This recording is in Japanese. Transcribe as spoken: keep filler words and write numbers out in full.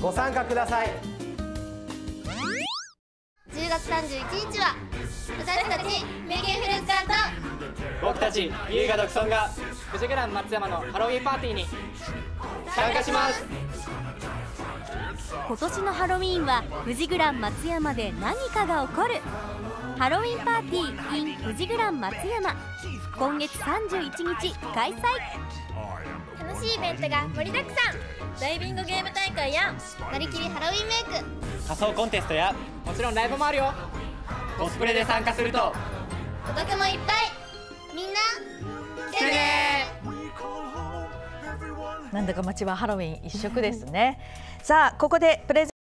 ご参加ください。 じゅうがつさんじゅういちにちは私たちメキンフルーツ館と僕たち優雅独尊がフジグラン松山のハロウィンパーティーに参加します。 今年のハロウィンはフジグラン松山で何かが起こる。ハロウィンパーティー in フジグラン松山、今月さんじゅういちにち開催。 楽しいイベントが盛りだくさん。ダイビングゲーム大会やなりきりハロウィンメイク、 仮装コンテストやもちろんライブもあるよ。コスプレで参加するとお得もいっぱい。みんな来てね。 なんだか街はハロウィン一色ですね。さあここでプレゼン